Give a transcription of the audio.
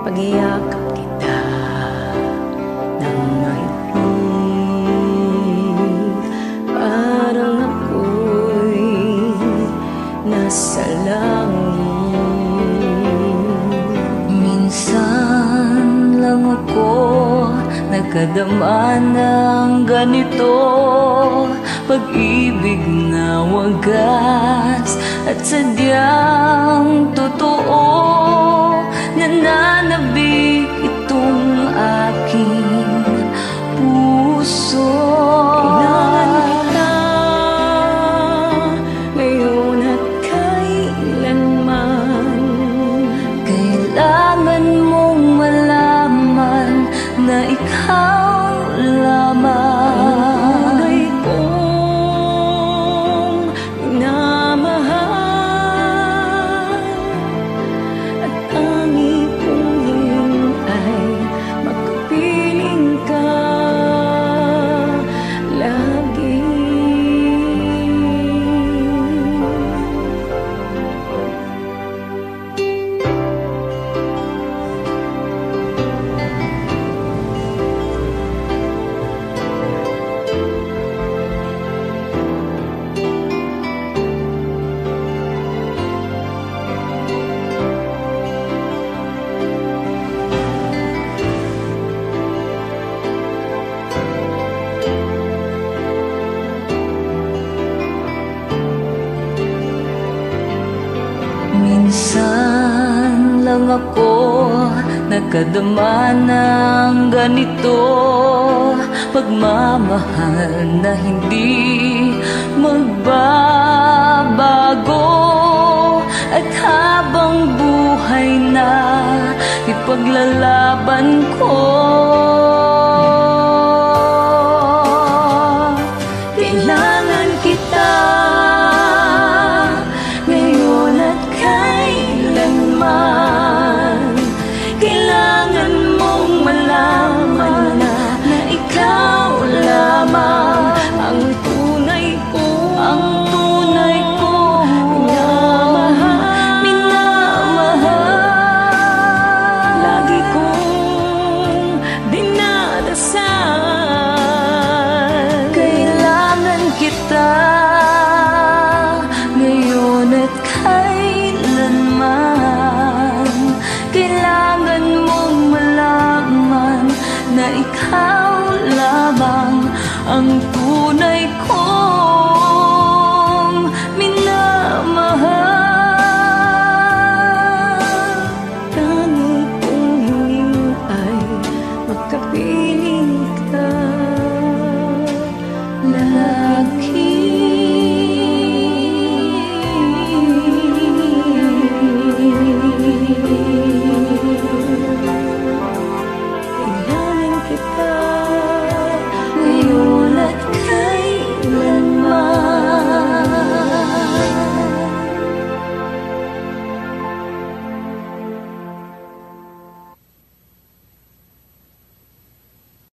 pagyakap kita ng mahigpit, parang ako'y nasa langit. Minsan lang ako nagkadama ng ganito, pag-ibig na wagas at sadyang totoo. Nananabik itong aking puso. Kailangan kita ngayon at kailanman. Kailangan mong malaman na ikaw lamang Tunay kong minamahal, at tangi kong hiling ay makapiling ka lagi. Minsan lang ako nagkadama ng ganito, pagmamahal na hindi magbabago. At habang buhay na ipaglalaban ko